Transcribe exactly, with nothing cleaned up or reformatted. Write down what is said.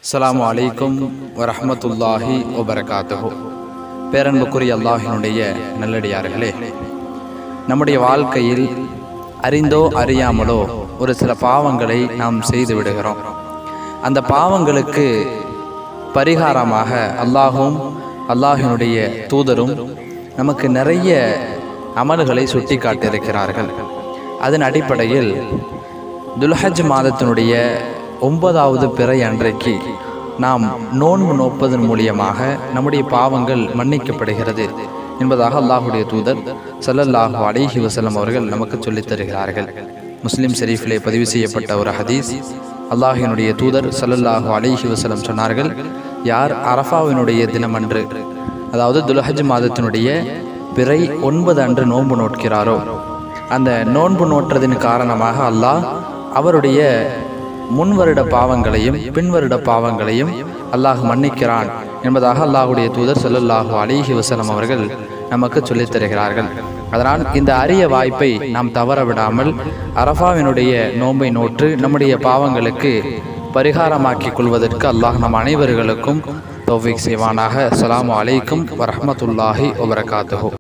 அஸ்ஸலாமு அலைக்கும் வரஹ்மத்துல்லாஹி வபரகாத்துஹு. பேரன்புக்குரிய அல்லாஹினுடைய நல்லடியார்களே, நம்முடைய வாழ்க்கையில் அறிந்தோ அறியாமலோ ஒரு சில பாவங்களை நாம் செய்து விடுகிறோம். அந்த பாவங்களுக்கு பரிகாரமாக அல்லாஹும் அல்லாஹினுடைய தூதரும் நமக்கு நிறைய அமல்களை சுட்டி காட்டியிருக்கிறார்கள். அதன் அடிப்படையில் துல்ஹஜ் மாதத்தினுடைய ஒன்பதாவது பிறை அன்றைக்கு நாம் நோன்பு நோப்பதன் மூலியமாக நம்முடைய பாவங்கள் மன்னிக்கப்படுகிறது என்பதாக அல்லாஹுடைய தூதர் ஸல்லல்லாஹு அலைஹி வஸல்லம் அவர்கள் நமக்கு சொல்லித் தருகிறார்கள். முஸ்லிம் ஷரீஃபிலே பதிவு செய்யப்பட்ட ஒரு ஹதீஸ், அல்லாஹினுடைய தூதர் ஸல்லல்லாஹு அலைஹி வஸல்லம் சொன்னார்கள், யார் அரஃபாவினுடைய தினமன்று, அதாவது துல்ஹஜ் மாதத்தினுடைய பிறை ஒன்பது அன்று நோன்பு நோட்கிறாரோ, அந்த நோன்பு நோற்றதின் காரணமாக அல்லாஹ் அவருடைய முன்வருட பாவங்களையும் பின்வருட பாவங்களையும் அல்லாஹ் மன்னிக்கிறான் என்பதாக அல்லாஹுடைய தூதர் ஸல்லல்லாஹு அலைஹி வஸல்லம் அவர்கள் நமக்கு சொல்லித் தருகிறார்கள். அதனால் இந்த அரிய வாய்ப்பை நாம் தவற விடாமல் அரஃபாவினுடைய நோன்பை நோற்று நம்முடைய பாவங்களுக்கு பரிகாரமாக்கிக் கொள்வதற்கு அல்லாஹ் நம் அனைவர்களுக்கும் தௌஃபீக் செய்வானாக. அஸ்ஸலாமு அலைக்கும் வரஹ்மத்துல்லாஹி வபரகாத்துஹு.